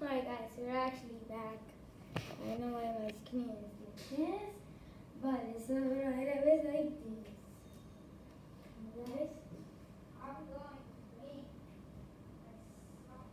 Alright guys, we're actually back. I don't know why my screen is like this, but it's alright, I was like this. Guys, I'm going to make a song.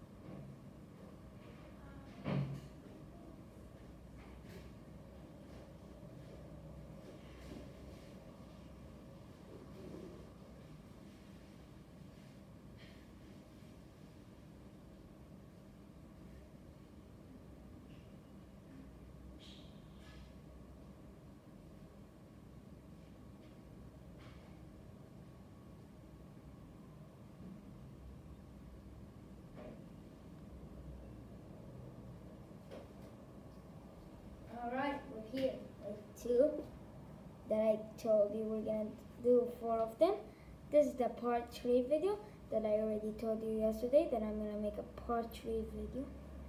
Alright, we're here with two that I told you we're gonna do 4 of them. This is the part 3 video that I already told you yesterday that I'm gonna make a part 3 video.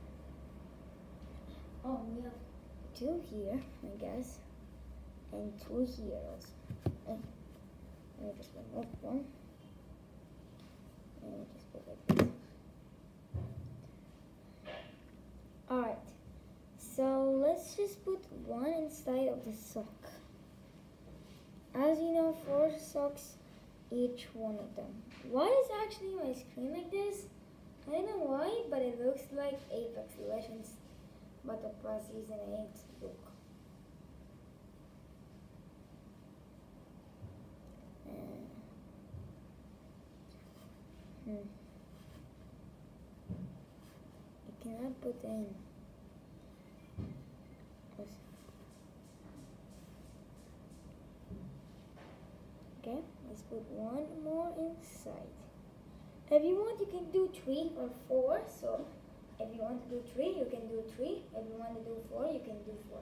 Oh, we have 2 here, I guess, and 2 here also. Let me just remove one. Let me just put like this. Alright. So let's just put one inside of the sock. As you know, 4 socks, each one of them. Why is actually my screen like this? I don't know why, but it looks like Apex Legends, but the Pro Season 8 look. I cannot put in. Okay, let's put one more inside. If you want, you can do 3 or 4. So if you want to do 3, you can do 3. If you want to do 4, you can do 4.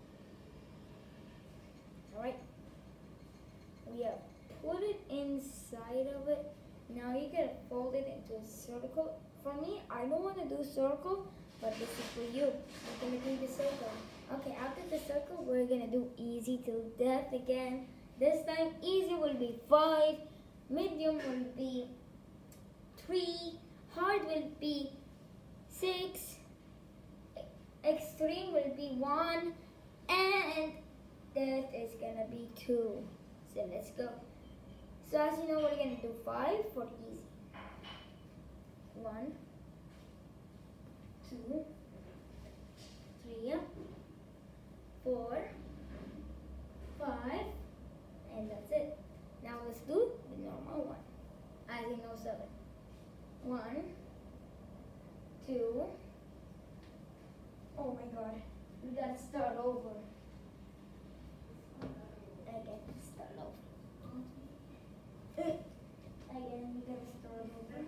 Alright. We have put it inside of it. Now you gotta fold it into a circle. For me, I don't want to do circle, but this is for you. I'm gonna do the circle. Okay, after the circle, we're gonna do easy till death again. This time, easy will be 5, medium will be 3, hard will be 6, extreme will be 1, and death is gonna be 2. So let's go. So as you know, we're gonna do 5 for easy. 1, 2, 3, 4, 5. And that's it. Now let's do the normal one. As you know, 7. 1, 2. Oh my god. We gotta start over. Again, start over. Again, we gotta start over.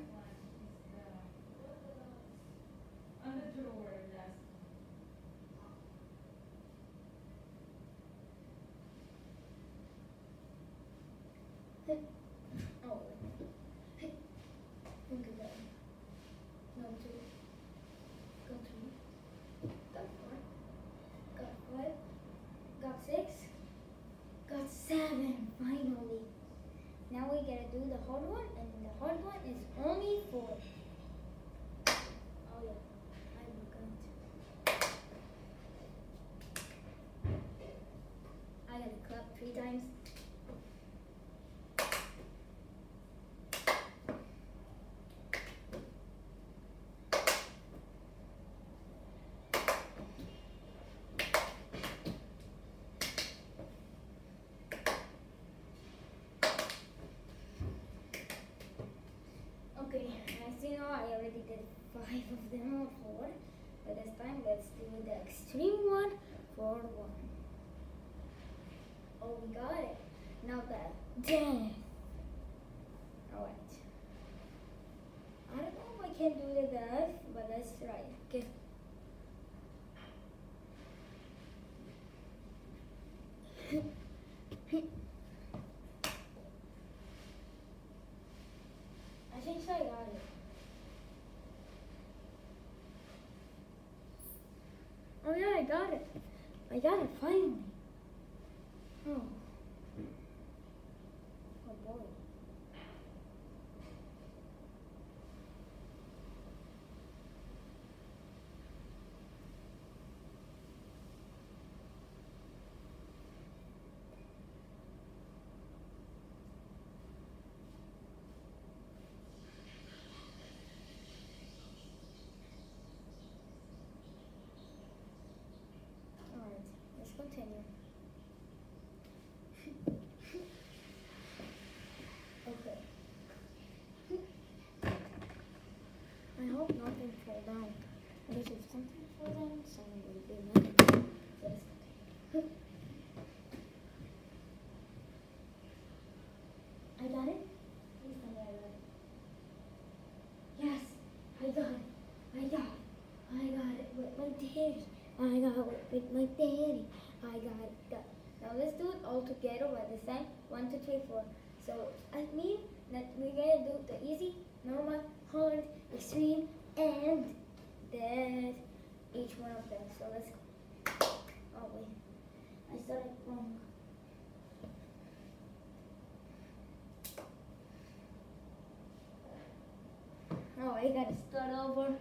On the drawer, yes. Oh, look at that. No, 2. Got 3. Got 4. Got 5. Got 6. Got 7. Finally. Now we gotta do the hard one, and the hard one is only 4. Oh yeah, I forgot. I gotta clap 3 times. Okay, as you know, I already did 5 of them or 4, but this time let's do the extreme one for 1. Oh, we got it. Now the death. Alright. I don't know if I can do the death, but let's try. Okay. I think I got it. Oh yeah, I got it. I got it finally. Oh. Oh boy. I hope nothing fall down. Because if something fall down, someone will be mad. So let's continue. I got it? Please tell me I got it. Yes, I got it. I got it. I got it with my daddy. I got it with my daddy. I got it. Now let's do it all together by this time. 1, 2, 3, 4. So I mean that we're gonna do the easy, normal, hard, extreme, and that each one of them. So let's go. Oh wait, I started wrong. Oh, I gotta start over.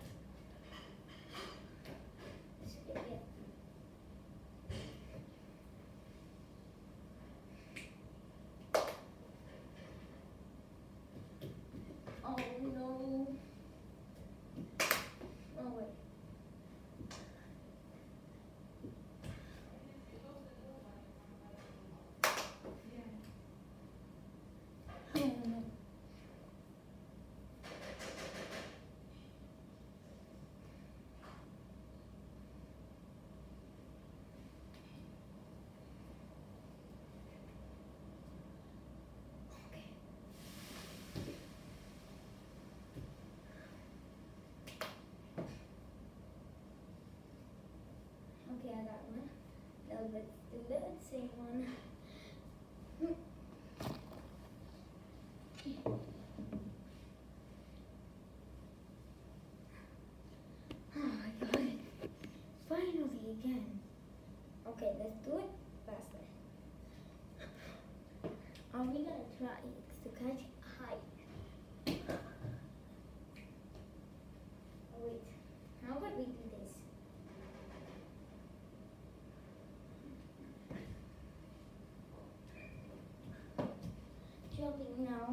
Oh no. Oh wait. Oh no. Okay, I got one. Now let's do the same one. Oh, I got it. Finally again. Okay, let's do it faster. Are we gonna try to catch high? Oh, wait. How about we do this? Jumping now.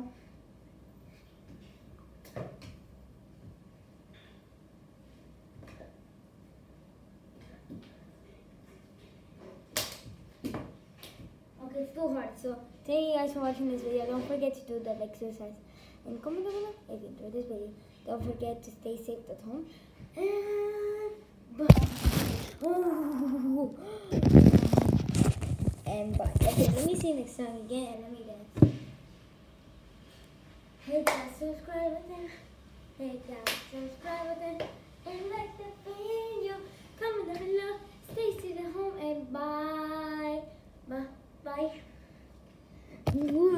Okay, it's too hard. So thank you guys for watching this video. Don't forget to do that exercise. And comment down below if you enjoyed this video. Don't forget to stay safe at home. And bye. Oh. And bye. Okay, let me see you next time again and let me dance. Hit that subscribe button. Hit that subscribe button. And like the video. Comment down below. Stay safe at home and bye. Bye. Bye.